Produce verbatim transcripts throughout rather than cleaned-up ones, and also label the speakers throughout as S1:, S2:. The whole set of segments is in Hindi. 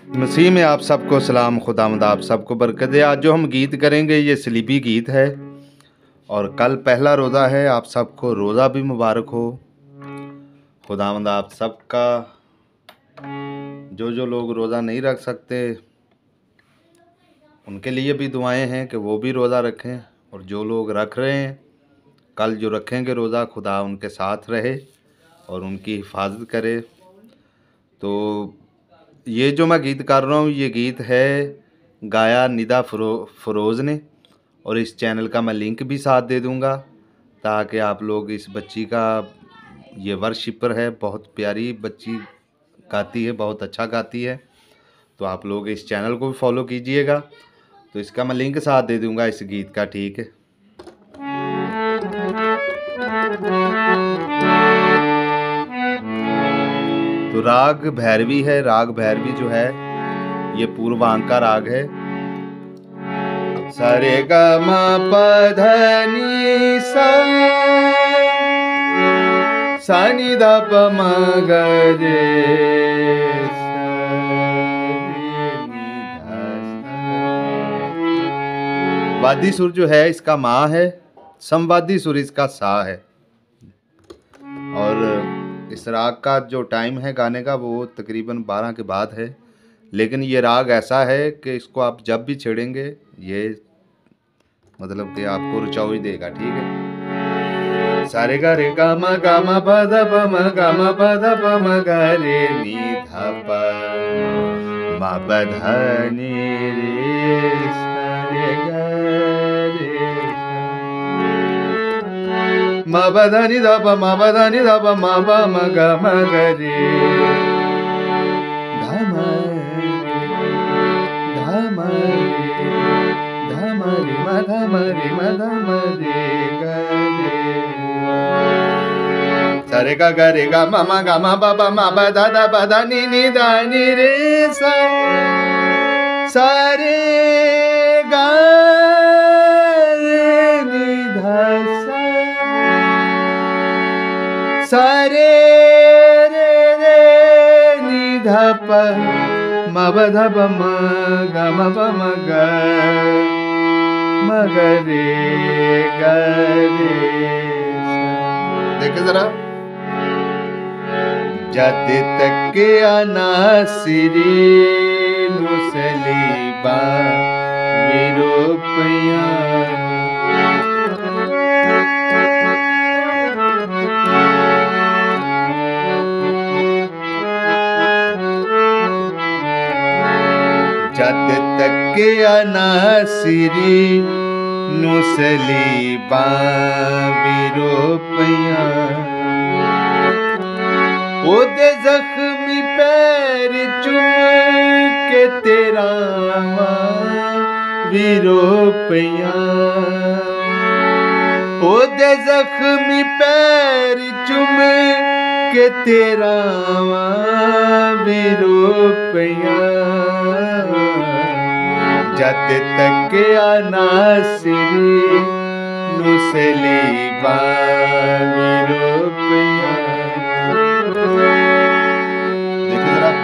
S1: मसीह में आप सबको सलाम, खुदावंद आप सबको बरकत दे। आज जो हम गीत करेंगे ये सलीबी गीत है और कल पहला रोज़ा है। आप सबको रोज़ा भी मुबारक हो। खुदावंद आप सबका, जो जो लोग रोज़ा नहीं रख सकते उनके लिए भी दुआएं हैं कि वो भी रोज़ा रखें, और जो लोग रख रहे हैं कल जो रखेंगे रोज़ा, खुदा उनके साथ रहे और उनकी हिफाजत करे। तो ये जो मैं गीत कर रहा हूँ ये गीत है गाया निदा फरो फरोज़ ने, और इस चैनल का मैं लिंक भी साथ दे दूँगा ताकि आप लोग इस बच्ची का, ये वर्शिपर है, बहुत प्यारी बच्ची गाती है, बहुत अच्छा गाती है। तो आप लोग इस चैनल को भी फॉलो कीजिएगा। तो इसका मैं लिंक साथ दे दूँगा इस गीत का, ठीक है। तो राग भैरवी है। राग भैरवी जो है ये पूर्वांक का राग है। सारे ग म प ध नि सा, सा नि ध प म ग रे सा रे नि ध सा। वादी सुर जो है इसका मा है, समवादी सुर इसका सा है। और इस राग का जो टाइम है गाने का वो तकरीबन बारह के बाद है, लेकिन ये राग ऐसा है कि इसको आप जब भी छेड़ेंगे ये मतलब कि आपको रुचाव ही देगा, ठीक है। सारे गा रे गा म गा म प ध प म गा म प ध प म ग रे नि ध प म प ध नि रे सा रे ग रे म प ध नि ध प म प ध नि ध प म प म ग म ग रे ध म ध म ध म रे म ध म रे म ध म रे ग रे सा रे ग ग रे ग म म ग म प प म प ध ध प ध नि नि ध नि रे सा सा रे ग रे नि ध सा सा रे रे रे नि ध प म प ध प म ग म प म ग म ग रे ग रे सा। देखे जरा, जद तक अनासिरी नुसलीबा विरूपया, जद तक अनासिरी नुसलीबा विरूपया, ओदे जख्मी पैर चुम के तेरा विरूपया, ओदे जख्मी पैर चुम के तेरा विरूपया, जद तक अनासिरी नुसलीबा विरूपया। देखिए जरा,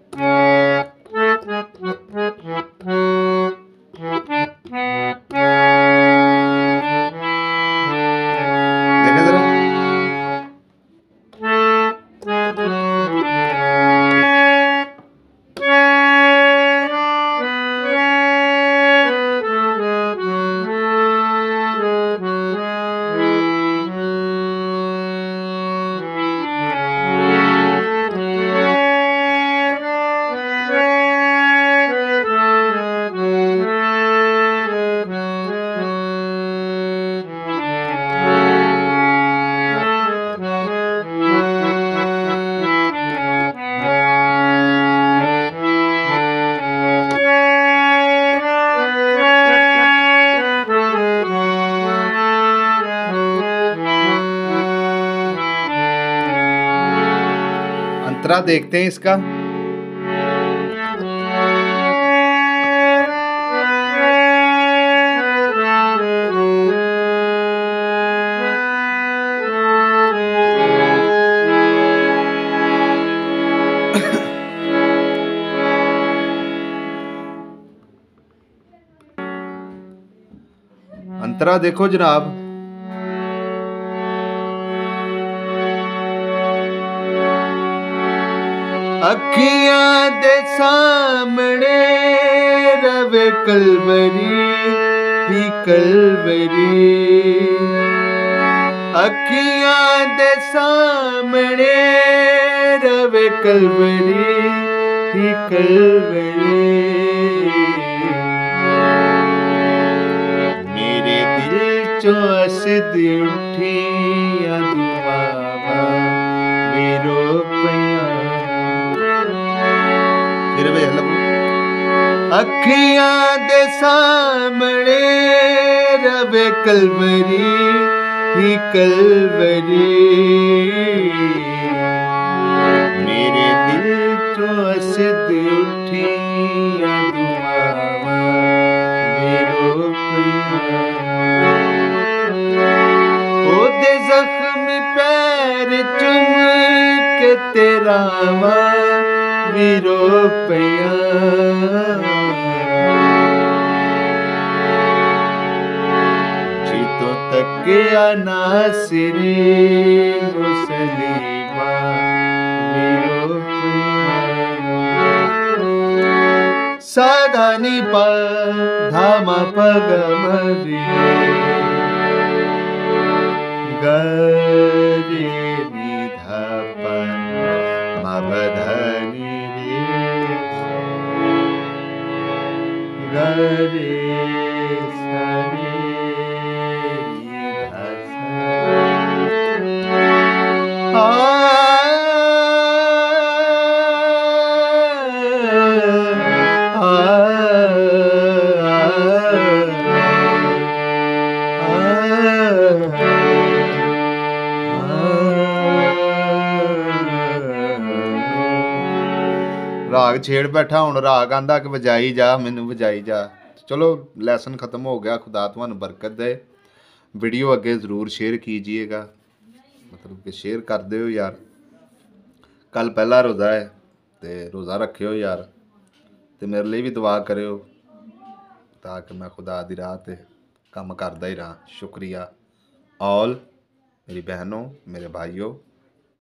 S1: देखिए जरा, अंतरा देखते हैं इसका। अंतरा देखो जनाब। अखियां दे सामने रवे कलवरी ही कलवरी, अखियां दे सामने रवे कलवरी ही कलवरी। मेरे दिल चो असद उठियां दुआवां मेरो पिया। फिर वे अखियां दे सामने रवे कलवरी ही कलवरी, मेरे दिल चो असद उठियां दुआवां मेरो पिया। ओदे जख्मी पैर चुम के तेरा वीरो पिया। जीतो तकिया नासिरी मुसलीमा वीरो पिया। साधानी पा धामा पगमरी गरे निधा मबधनी गरे सरे राग छेड़ बैठा हूँ। राग आंदा कि वजाई जा, मैनू वजाई जा। चलो लैसन ख़त्म हो गया। खुदा तुहानू बरकत दे। वीडियो अगे ज़रूर शेयर कीजिएगा, मतलब कि शेयर कर दो यार। कल पहला रोज़ा है तो रोज़ा रखियो यार, तो मेरे लिए भी दुआ करियो ताकि मैं खुदा दी राह ते कम करदा ही रहा। शुक्रिया ऑल मेरी बहनों, मेरे भाइयों।